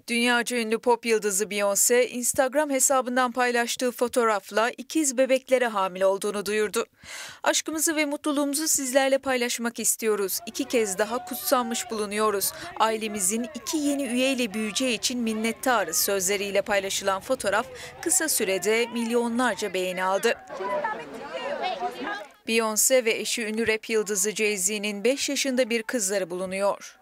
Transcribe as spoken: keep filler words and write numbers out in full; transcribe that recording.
Dünyaca ünlü pop yıldızı Beyoncé, Instagram hesabından paylaştığı fotoğrafla ikiz bebeklere hamile olduğunu duyurdu. "Aşkımızı ve mutluluğumuzu sizlerle paylaşmak istiyoruz. İki kez daha kutsanmış bulunuyoruz. Ailemizin iki yeni üyeyle büyüyeceği için minnettarız" sözleriyle paylaşılan fotoğraf kısa sürede milyonlarca beğeni aldı. Beyoncé ve eşi ünlü rap yıldızı Jay-Z'nin beş yaşında bir kızları bulunuyor.